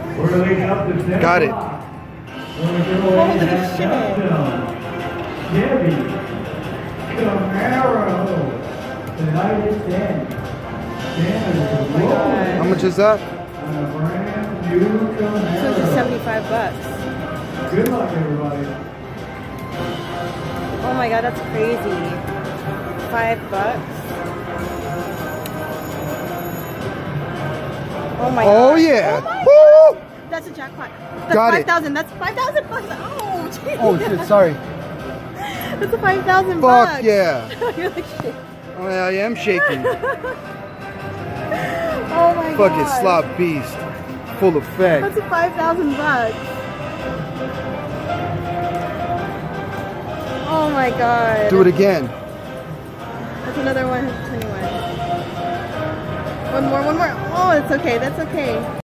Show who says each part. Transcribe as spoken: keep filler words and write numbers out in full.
Speaker 1: Got it.
Speaker 2: Holy shit.
Speaker 3: Chevy Camaro. Tonight is ten.
Speaker 1: How much is that?
Speaker 2: two hundred seventy-five bucks.
Speaker 3: Good luck, everybody.
Speaker 2: Oh my god, that's crazy. Five bucks. Oh my god.
Speaker 1: Oh yeah.
Speaker 2: Oh
Speaker 1: Woo!
Speaker 2: That's a jackpot. That's
Speaker 1: Got
Speaker 2: five
Speaker 1: it.
Speaker 2: thousand. That's five thousand bucks. Oh, geez.
Speaker 1: Oh shit, sorry.
Speaker 2: That's a five thousand bucks.
Speaker 1: Fuck yeah.
Speaker 2: You're like shit.
Speaker 1: Oh, yeah, I am shaking.
Speaker 2: Oh my god.
Speaker 1: Fucking slop beast. Full effect.
Speaker 2: That's a five thousand bucks. Oh my god.
Speaker 1: Do it again.
Speaker 2: That's another one twenty-one. One more, one more. Oh, it's okay. That's okay.